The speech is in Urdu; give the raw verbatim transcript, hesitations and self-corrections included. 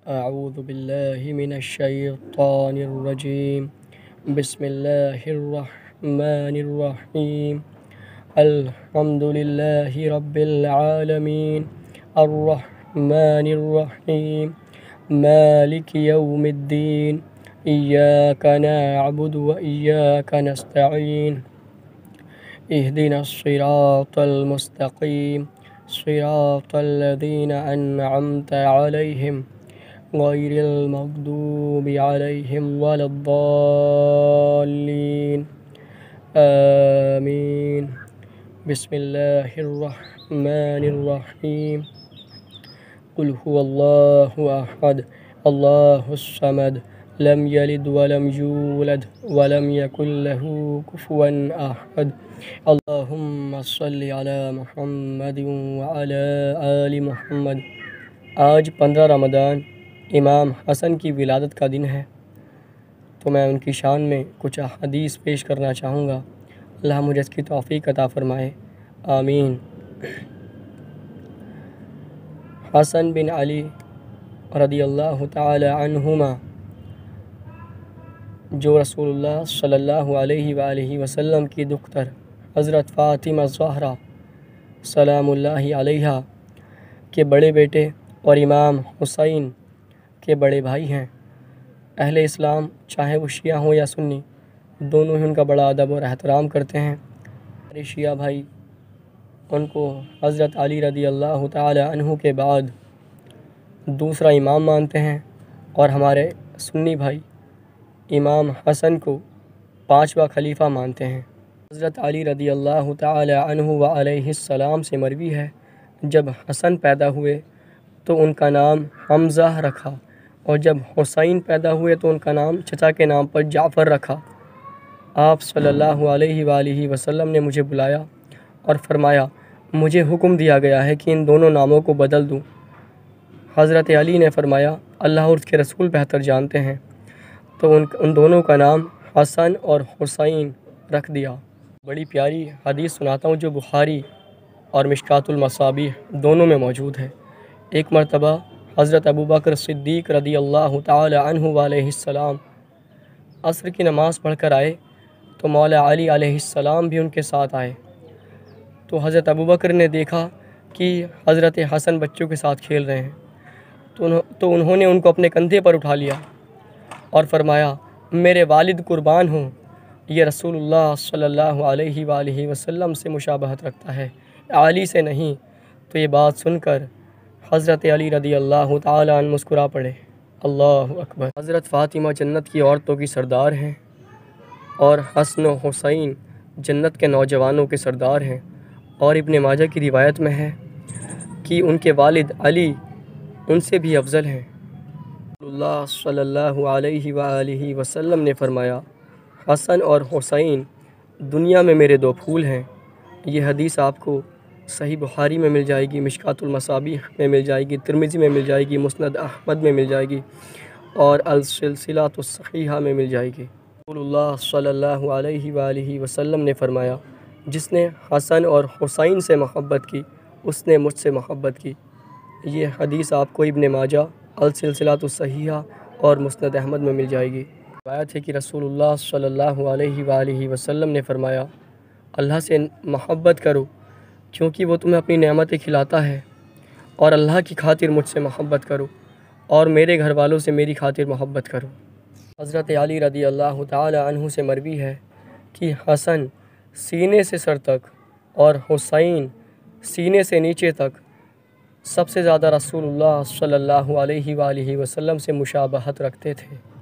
أعوذ بالله من الشيطان الرجيم بسم الله الرحمن الرحيم الحمد لله رب العالمين الرحمن الرحيم مالك يوم الدين إياك نعبد وإياك نستعين اهدنا الصراط المستقيم صراط الذين أنعمت عليهم غير المغضوب عليهم ولا الضالين آمين بسم الله الرحمن الرحيم قل هو الله أحد الله الصمد لم يلد ولم يولد ولم يكن له كفوا أحد اللهم صل على محمد وعلى آل محمد۔ آج پندرہ رمضان امام حسن کی ولادت کا دن ہے، تو میں ان کی شان میں کچھ احادیث پیش کرنا چاہوں گا۔ اللہ مجھے اس کی توفیق عطا فرمائے، آمین۔ حسن بن علی رضی اللہ تعالی عنہما، جو رسول اللہ صلی اللہ علیہ وآلہ وسلم کی دختر حضرت فاطمہ الزہرا سلام اللہ علیہ کے بڑے بیٹے اور امام حسین کے بڑے بھائی ہیں۔ اہل اسلام چاہے وہ شیعہ ہوں یا سنی، دونوں ہی ان کا بڑا ادب اور احترام کرتے ہیں۔ ہمارے شیعہ بھائی ان کو حضرت علی رضی اللہ تعالی عنہ کے بعد دوسرا امام مانتے ہیں، اور ہمارے سنی بھائی امام حسن کو پانچواں خلیفہ مانتے ہیں۔ حضرت علی رضی اللہ تعالی عنہ و علیہ السلام سے مروی ہے، جب حسن پیدا ہوئے تو ان کا نام حمزہ رکھا، اور جب حسین پیدا ہوئے تو ان کا نام چچا کے نام پر جعفر رکھا۔ آپ صلی اللہ علیہ وآلہ وسلم نے مجھے بلایا اور فرمایا مجھے حکم دیا گیا ہے کہ ان دونوں ناموں کو بدل دوں۔ حضرت علی نے فرمایا اللہ اور اس کے رسول بہتر جانتے ہیں، تو ان ان دونوں کا نام حسن اور حسین رکھ دیا۔ بڑی پیاری حدیث سناتا ہوں جو بخاری اور مشکوٰۃ المصابیح دونوں میں موجود ہے۔ ایک مرتبہ حضرت ابوبکر صدیق رضی اللہ تعالی عنہ علیہ السلام عصر کی نماز پڑھ کر آئے، تو مولا علی علیہ السلام بھی ان کے ساتھ آئے۔ تو حضرت ابوبکر نے دیکھا کہ حضرت حسن بچوں کے ساتھ کھیل رہے ہیں، تو انہوں تو انہوں نے ان کو اپنے کندھے پر اٹھا لیا اور فرمایا میرے والد قربان ہوں، یہ رسول اللہ صلی اللہ علیہ وآلہ وسلم سے مشابہت رکھتا ہے، علی سے نہیں۔ تو یہ بات سن کر حضرت علی رضی اللہ تعالیٰ عنہ مسکرا پڑے، اللہ اکبر۔ حضرت فاطمہ جنت کی عورتوں کی سردار ہیں، اور حسن و حسین جنت کے نوجوانوں کے سردار ہیں، اور ابن ماجہ کی روایت میں ہے کہ ان کے والد علی ان سے بھی افضل ہیں۔ رسول اللہ صلی اللہ علیہ وآلہ وسلم نے فرمایا حسن اور حسین دنیا میں میرے دو پھول ہیں۔ یہ حدیث آپ کو صحیح بخاری میں مل جائے گی، مشکوٰۃ المصابیح میں مل جائے گی، ترمذی میں مل جائے گی، مسند احمد میں مل جائے گی، اور السلسلۃ الصحیحہ میں مل جائے گی۔ رسول اللہ صلی اللہ علیہ وآلہ وسلم نے فرمایا جس نے حسن اور حسین سے محبت کی اس نے مجھ سے محبت کی۔ یہ حدیث آپ کو ابن ماجہ، السلسلۃ الصحیحہ اور مسند احمد میں مل جائے گی۔ روایت ہے کہ رسول اللہ صلی اللہ علیہ وآلہ وسلم نے فرمایا اللہ سے محبت کرو کیونکہ وہ تمہیں اپنی نعمتیں کھلاتا ہے، اور اللہ کی خاطر مجھ سے محبت کرو، اور میرے گھر والوں سے میری خاطر محبت کرو۔ حضرت علی رضی اللہ تعالی عنہ سے مروی ہے کہ حسن سینے سے سر تک اور حسین سینے سے نیچے تک سب سے زیادہ رسول اللہ صلی اللہ علیہ وآلہ وسلم سے مشابہت رکھتے تھے۔